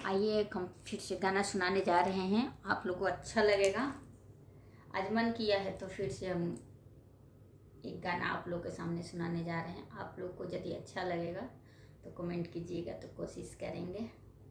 आइए हम फिर से गाना सुनाने जा रहे हैं, आप लोग को अच्छा लगेगा। आज मन किया है तो फिर से हम एक गाना आप लोग के सामने सुनाने जा रहे हैं। आप लोग को यदि अच्छा लगेगा तो कमेंट कीजिएगा, तो कोशिश करेंगे।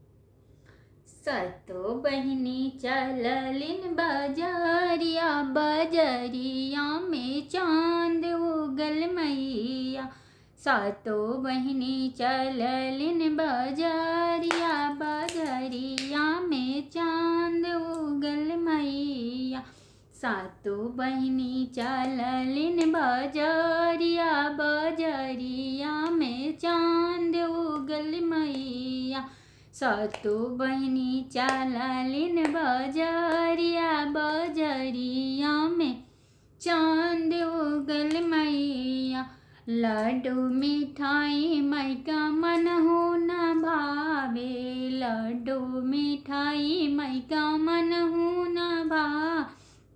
सतो बहिनी चललिन बजरिया, बजरिया में चांद उगल मैया। सातो बहिनी चललिन बजरिया, बजरिया में चांद उगल मैया। सातो बहिनी चललिन बजरिया, बजरिया में चांद उगल मैया। सातो बहिनी चललिन बजरिया, बजरिया में चांद उगल मैया। लड्डू मिठाई मैका मनहु न भावे, लड्डू मिठाई मैका मनहु न भावे।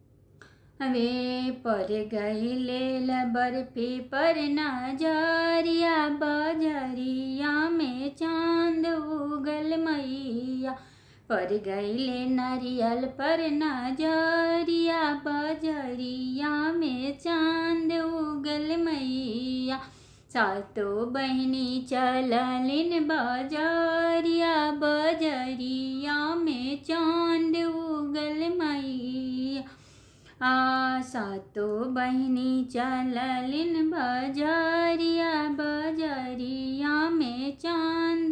पर गईले बर्फी पर नजरिया, बजरिया में चांद उगल मैया। पर गईले नारियल पर नजरिया, बजरिया में चांद उगल मैया। सातो बहिनी चललिन बजरिया, बजरिया में चांद उगल मैया। सातो बहिनी चललिन बजरिया, बजरिया में चांद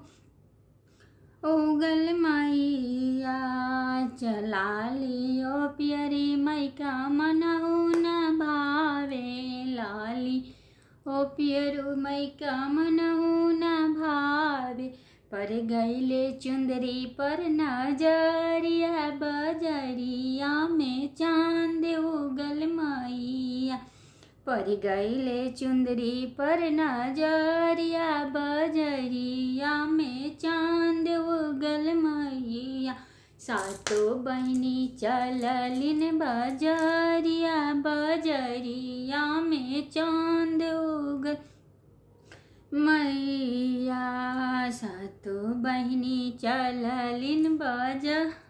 उगल मैया। चला लियो पियरी मैका मनहु न भावे, लाली ओ पियरू मैका मनहु न भावे। पर गईले चुंदरी पर नजरिया, बजरिया में चांद उगल मैया। पर गईले चुंदरी पर नजरिया, बजरिया में चांद उगल मैया। सातो बहिनी चललिन बजरिया, बजरिया में चांद उगल मैया। सातो बहिनी चललिन बजरिया।